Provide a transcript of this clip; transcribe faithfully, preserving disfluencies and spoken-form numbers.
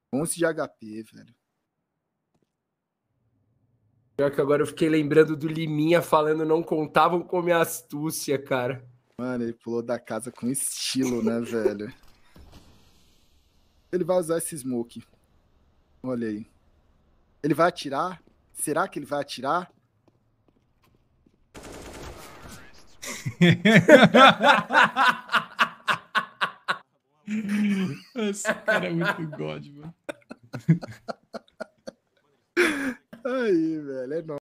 onze de H P, velho. Pior que agora eu fiquei lembrando do Liminha falando não contavam com minha astúcia, cara. Mano, ele pulou da casa com estilo, né, velho? Ele vai usar esse smoke. Olha aí. Ele vai atirar? Será que ele vai atirar? Esse cara é muito god, mano. Aí, velho, é nóis.